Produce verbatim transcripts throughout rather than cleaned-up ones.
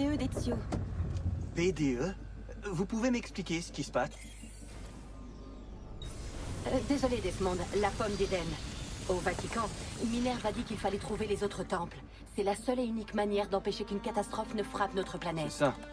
E d'Ezio. P D E? Vous pouvez m'expliquer ce qui se passe? Euh, désolé Desmond, la pomme d'Éden. Au Vatican, Minerve a dit qu'il fallait trouver les autres temples. C'est la seule et unique manière d'empêcher qu'une catastrophe ne frappe notre planète. C'est ça.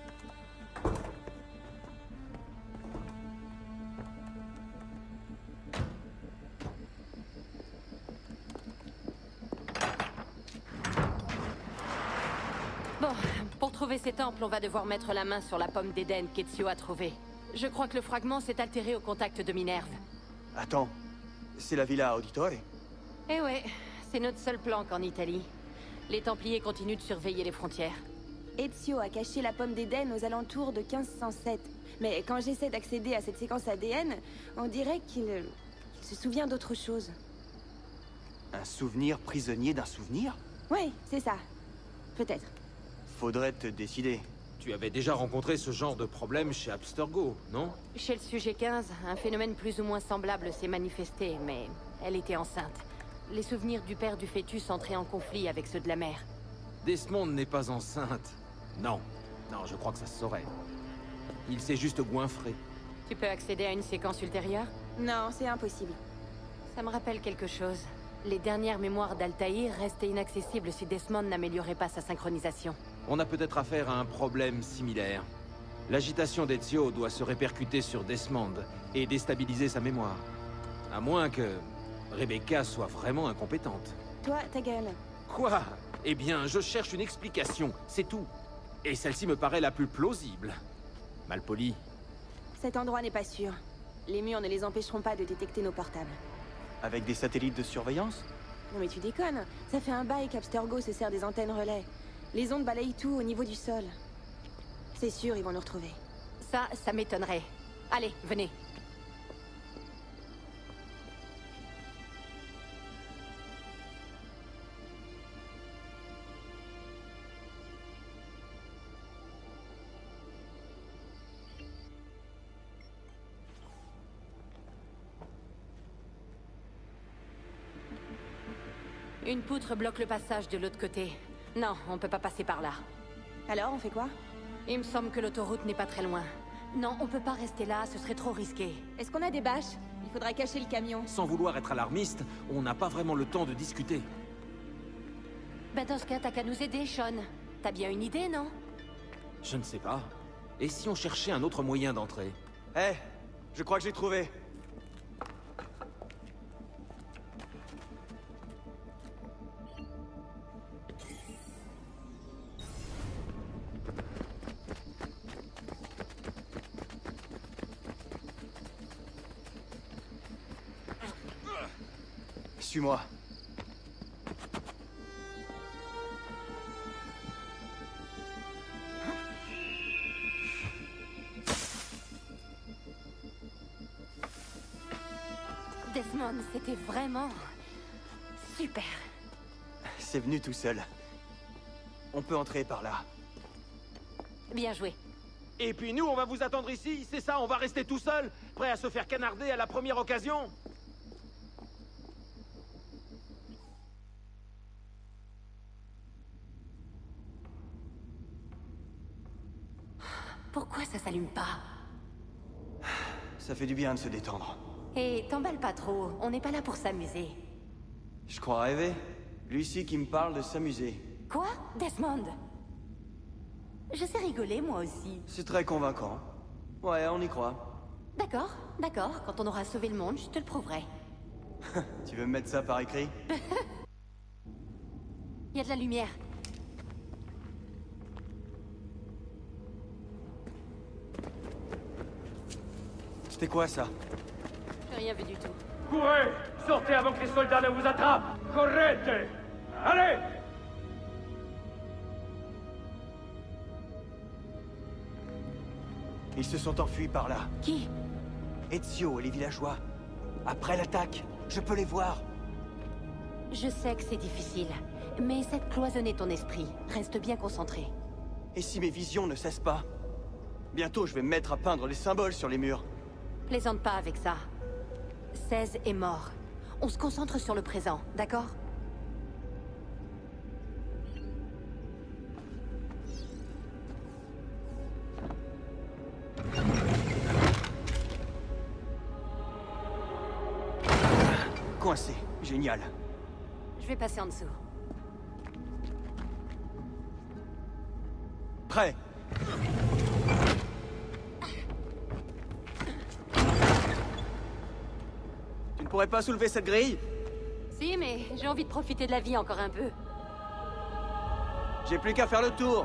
Bon, pour trouver ces temples, on va devoir mettre la main sur la pomme d'Éden qu'Ezio a trouvée. Je crois que le fragment s'est altéré au contact de Minerve. Attends, c'est la Villa Auditore? Eh ouais, c'est notre seule planque en Italie. Les Templiers continuent de surveiller les frontières. Ezio a caché la pomme d'Éden aux alentours de quinze cent sept. Mais quand j'essaie d'accéder à cette séquence A D N, on dirait qu'il qu'il se souvient d'autre chose. Un souvenir prisonnier d'un souvenir? Oui, c'est ça. Peut-être. Faudrait te décider. Tu avais déjà rencontré ce genre de problème chez Abstergo, non? Chez le sujet quinze, un phénomène plus ou moins semblable s'est manifesté, mais elle était enceinte. Les souvenirs du père du fœtus entraient en conflit avec ceux de la mère. Desmond n'est pas enceinte. Non. Non, je crois que ça se saurait. Il s'est juste goinfré. Tu peux accéder à une séquence ultérieure? Non, c'est impossible. Ça me rappelle quelque chose. Les dernières mémoires d'Altaïr restaient inaccessibles si Desmond n'améliorait pas sa synchronisation. On a peut-être affaire à un problème similaire. L'agitation d'Ezio doit se répercuter sur Desmond et déstabiliser sa mémoire. À moins que Rebecca soit vraiment incompétente. Toi, ta gueule. Quoi? Eh bien, je cherche une explication, c'est tout. Et celle-ci me paraît la plus plausible. Malpoli. Cet endroit n'est pas sûr. Les murs ne les empêcheront pas de détecter nos portables. Avec des satellites de surveillance? Non mais tu déconnes. Ça fait un bail qu'Abstergo se sert des antennes relais. Les ondes balayent tout au niveau du sol. C'est sûr, ils vont nous retrouver. Ça, ça m'étonnerait. Allez, venez. Une poutre bloque le passage de l'autre côté. Non, on peut pas passer par là. Alors, on fait quoi? Il me semble que l'autoroute n'est pas très loin. Non, on peut pas rester là, ce serait trop risqué. Est-ce qu'on a des bâches? Il faudra cacher le camion. Sans vouloir être alarmiste, on n'a pas vraiment le temps de discuter. Ben dans ce cas, t'as qu'à nous aider, Sean. T'as bien une idée, non? Je ne sais pas. Et si on cherchait un autre moyen d'entrer? Eh, je crois que j'ai trouvé. Suis-moi. Desmond, c'était vraiment... super. C'est venu tout seul. On peut entrer par là. Bien joué. Et puis nous, on va vous attendre ici, c'est ça? On va rester tout seul, prêt à se faire canarder à la première occasion? Pourquoi ça s'allume pas? Ça fait du bien de se détendre. Et t'emballe pas trop, on n'est pas là pour s'amuser. Je crois rêver. Lui-ci qui me parle de s'amuser. Quoi? Desmond? Je sais rigoler, moi aussi. C'est très convaincant. Ouais, on y croit. D'accord, d'accord, quand on aura sauvé le monde, je te le prouverai. Tu veux me mettre ça par écrit? Il y a de la lumière. C'était quoi ça? J'ai rien vu du tout. Courez! Sortez avant que les soldats ne vous attrapent! Correte! Allez! Ils se sont enfuis par là. Qui? Ezio et les villageois. Après l'attaque, je peux les voir. Je sais que c'est difficile, mais essaie de cloisonner ton esprit. Reste bien concentré. Et si mes visions ne cessent pas? Bientôt, je vais me mettre à peindre les symboles sur les murs. Plaisante pas avec ça. seize est mort. On se concentre sur le présent, d'accord? coincé. Génial. Je vais passer en dessous. Prêt. Tu ne pourrais pas soulever cette grille? Si, mais j'ai envie de profiter de la vie encore un peu. J'ai plus qu'à faire le tour.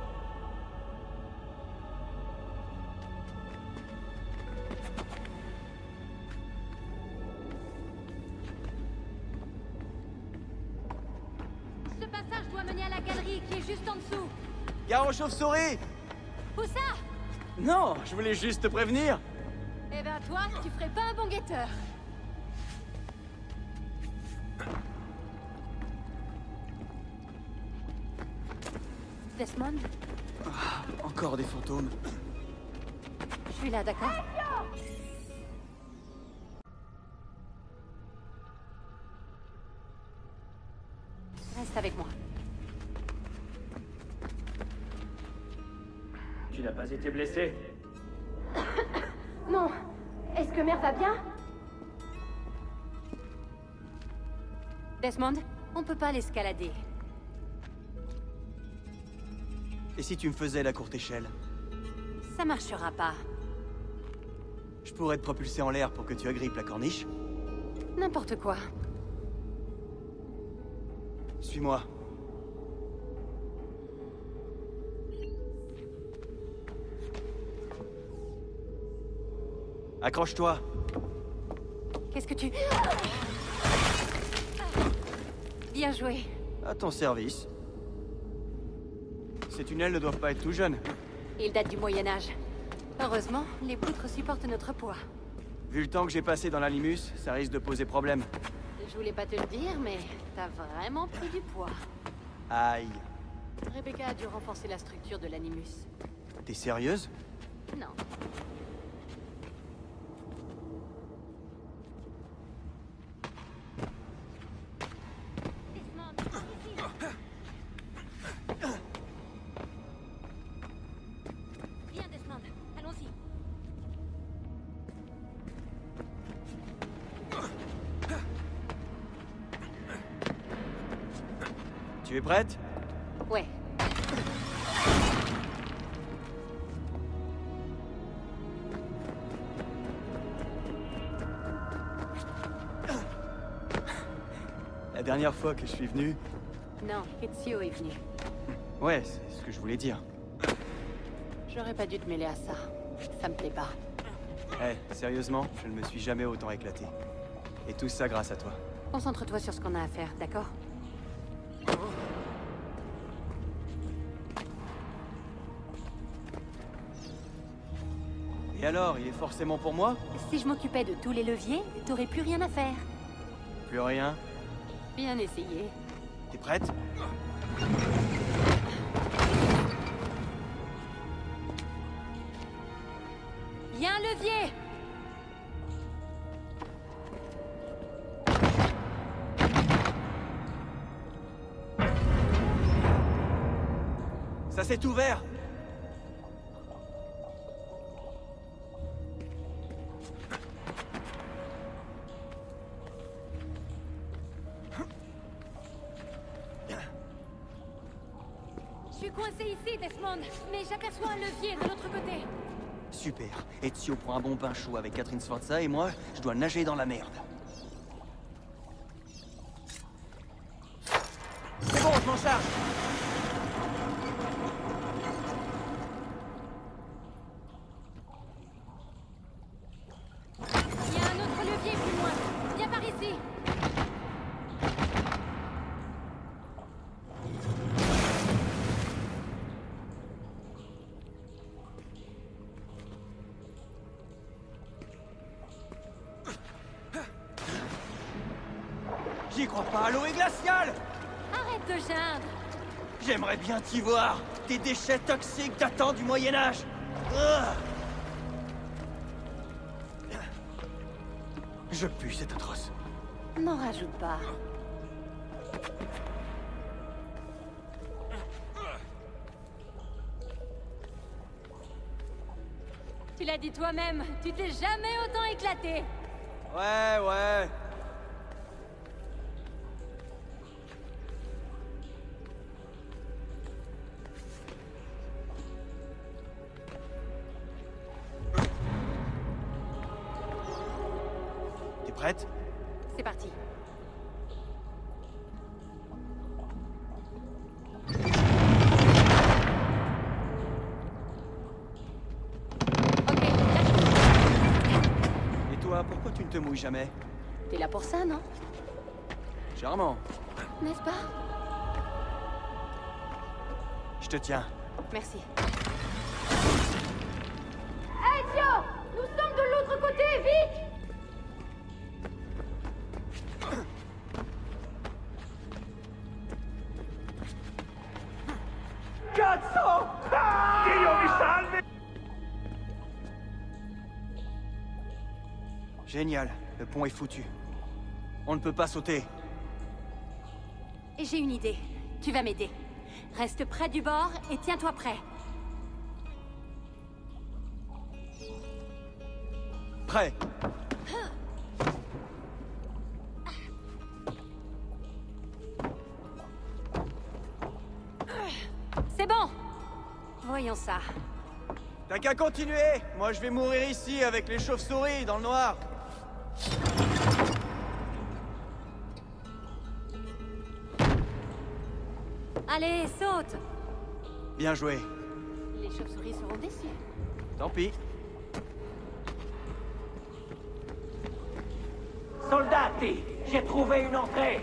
Ce passage doit mener à la galerie qui est juste en dessous. Gare aux chauves-souris! Où ça? Non, je voulais juste te prévenir. Eh ben toi, tu ferais pas un bon guetteur. Desmond? Ah, encore des fantômes. Je suis là, d'accord? Reste avec moi. Tu n'as pas été blessé? Non. Est-ce que Mère va bien? Desmond, on peut pas l'escalader. Et si tu me faisais la courte échelle? Ça marchera pas. Je pourrais te propulser en l'air pour que tu agrippes la corniche. N'importe quoi. Suis-moi. Accroche-toi. Qu'est-ce que tu... Bien joué. À ton service. Ces tunnels ne doivent pas être tout jeunes. Il date du Moyen-Âge. Heureusement, les poutres supportent notre poids. Vu le temps que j'ai passé dans l'Animus, ça risque de poser problème. Je voulais pas te le dire, mais t'as vraiment pris du poids. Aïe. Rebecca a dû renforcer la structure de l'Animus. T'es sérieuse? Non. Viens, Desmond. Allons-y. Tu es prête? Ouais. La dernière fois que je suis venu... Non, Ezio est venu. Ouais, c'est ce que je voulais dire. J'aurais pas dû te mêler à ça. Ça me plaît pas. Eh, sérieusement, je ne me suis jamais autant éclaté. Et tout ça grâce à toi. Concentre-toi sur ce qu'on a à faire, d'accord? Et alors, il est forcément pour moi? Si je m'occupais de tous les leviers, t'aurais plus rien à faire. Plus rien? Bien essayé. T'es prête? Il y a un levier! Ça s'est ouvert! Je suis coincé ici, Desmond, mais j'aperçois un levier de l'autre côté. Super. Ezio prend un bon pain chaud avec Catherine Sforza et moi, je dois nager dans la merde. C'est bon, je m'en charge! Il y a un autre levier plus loin. Viens par ici. J'y crois pas, l'eau est glaciale! Arrête de geindre. J'aimerais bien t'y voir! Des déchets toxiques datant du Moyen-Âge! Je pue, c'est atroce. N'en rajoute pas. Tu l'as dit toi-même, tu t'es jamais autant éclaté. Ouais, ouais. Prête? C'est parti. Ok, Et toi, pourquoi tu ne te mouilles jamais? t'es là pour ça, non? Charmant. N'est-ce pas? Je te tiens. Merci. Ezio! Nous sommes de l'autre côté, vite! Cazzo! Dio mi salvi! Génial. Le pont est foutu. On ne peut pas sauter. Et j'ai une idée. Tu vas m'aider. Reste près du bord et tiens-toi prêt. Prêt. C'est bon! Voyons ça. T'as qu'à continuer. Moi, je vais mourir ici avec les chauves-souris dans le noir. Allez, saute! Bien joué. Les chauves-souris seront déçus. Tant pis. Soldati, j'ai trouvé une entrée.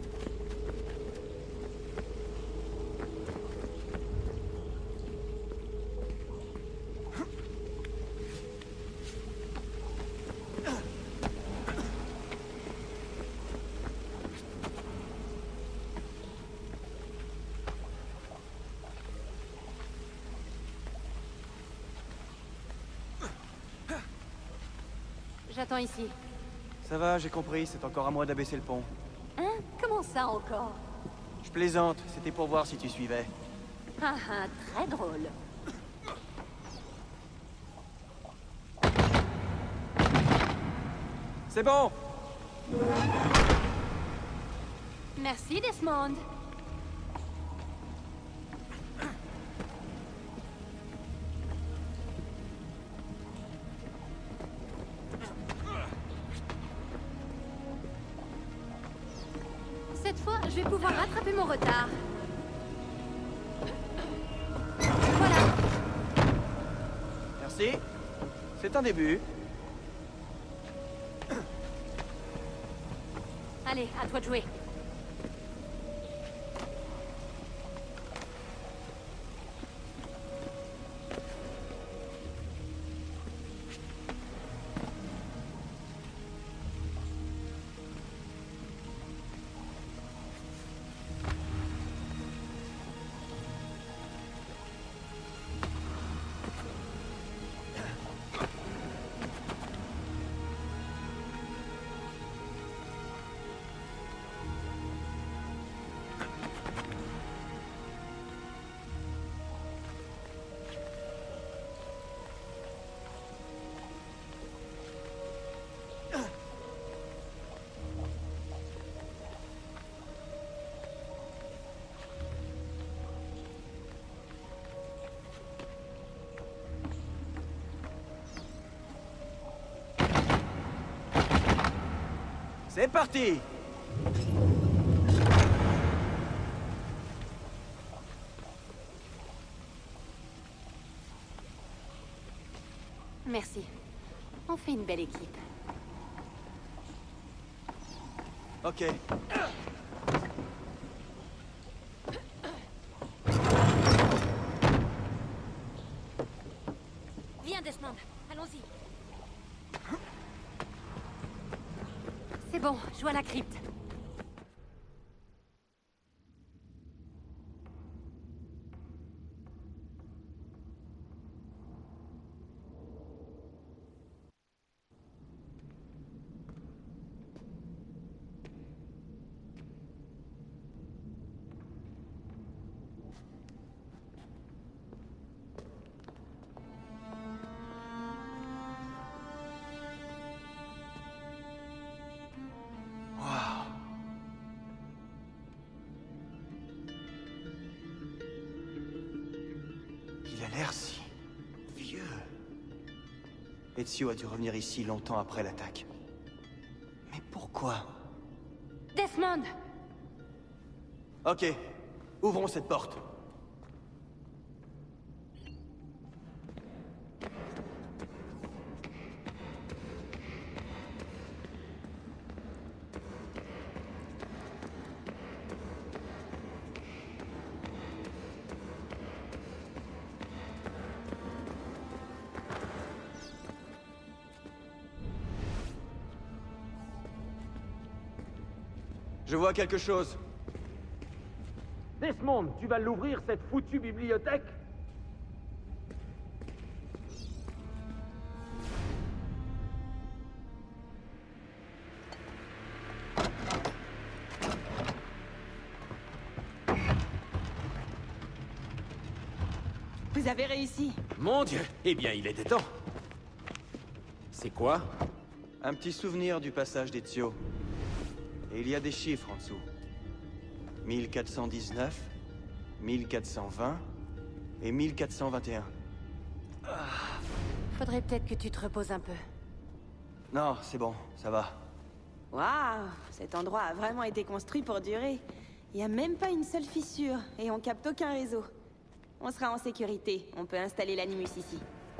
J'attends ici. Ça va, j'ai compris. C'est encore à moi d'abaisser le pont. Hein? Comment ça encore? Je plaisante. C'était pour voir si tu suivais. Ah ah, très drôle. C'est bon. Merci, Desmond. Cette fois, je vais pouvoir rattraper mon retard. Voilà. Merci. C'est un début. Allez, à toi de jouer. C'est parti. Merci. On fait une belle équipe. Ok. Viens, Desmond. Allons-y. C'est bon, je vois la crypte. Il a l'air si... vieux. Ezio a dû revenir ici longtemps après l'attaque. Quoi? Desmond! Ok, ouvrons cette porte. Je vois quelque chose. Desmond, tu vas l'ouvrir, cette foutue bibliothèque? Vous avez réussi. Mon Dieu! Eh bien, il était temps. C'est quoi? Un petit souvenir du passage d'Ezio. Et il y a des chiffres en dessous. mille quatre cent dix-neuf, mille quatre cent vingt et mille quatre cent vingt et un. Faudrait peut-être que tu te reposes un peu. Non, c'est bon, ça va. Waouh, cet endroit a vraiment été construit pour durer. Il n'y a même pas une seule fissure, et on capte aucun réseau. On sera en sécurité, on peut installer l'Animus ici.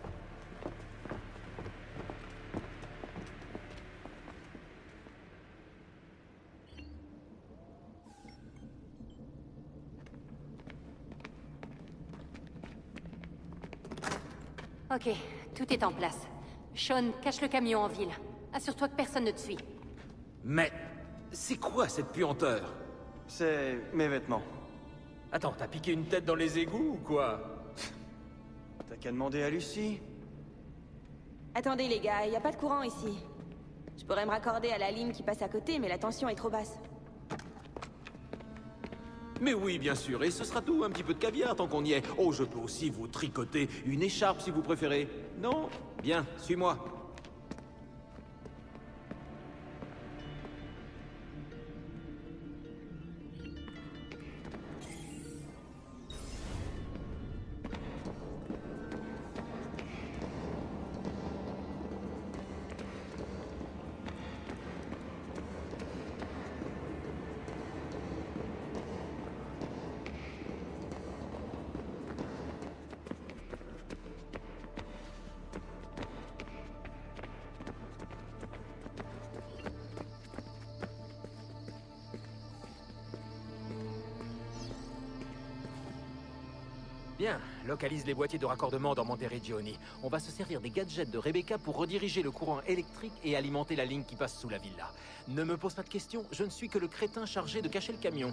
Ok, tout est en place. Sean, cache le camion en ville. Assure-toi que personne ne te suit. Mais... c'est quoi cette puanteur? C'est mes vêtements. Attends, t'as piqué une tête dans les égouts ou quoi? T'as qu'à demander à Lucie. Attendez les gars, il n'y a pas de courant ici. Je pourrais me raccorder à la ligne qui passe à côté, mais la tension est trop basse. Mais oui, bien sûr, et ce sera tout, un petit peu de caviar tant qu'on y est. Oh, je peux aussi vous tricoter une écharpe si vous préférez. Non? Bien, suis-moi. Bien, localise les boîtiers de raccordement dans Monteriggioni. On va se servir des gadgets de Rebecca pour rediriger le courant électrique et alimenter la ligne qui passe sous la villa. Ne me pose pas de questions, je ne suis que le crétin chargé de cacher le camion.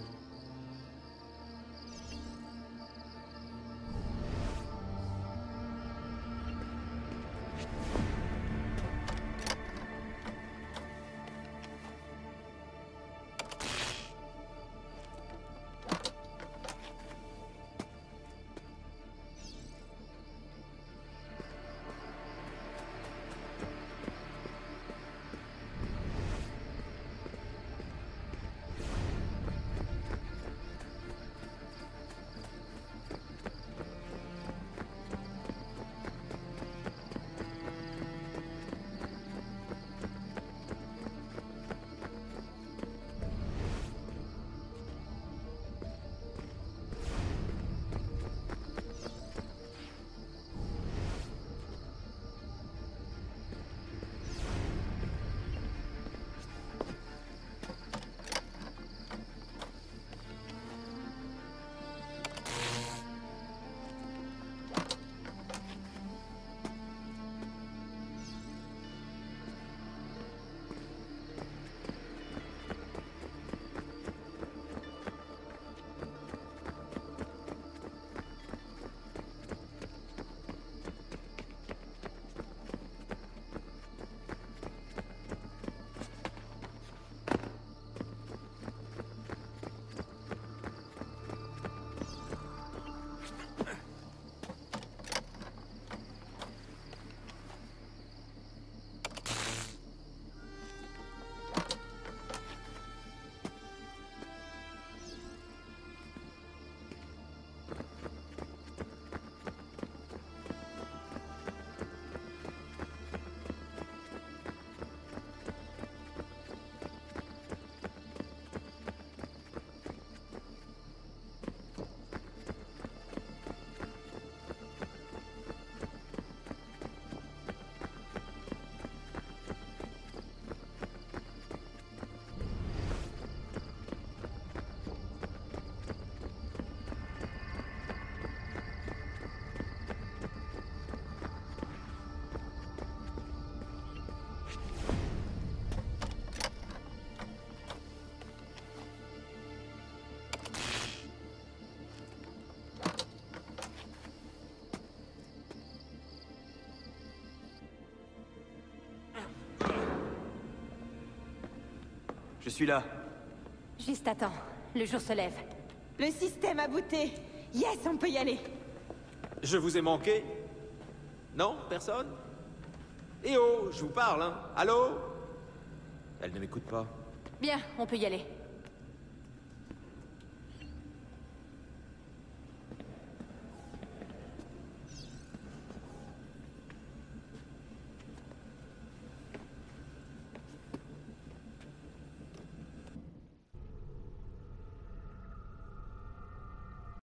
suis là. Juste attends, le jour se lève. Le système a booté. Yes, on peut y aller. Je vous ai manqué? Non? Personne? Eh oh, je vous parle, hein? Allô? Elle ne m'écoute pas. Bien, on peut y aller.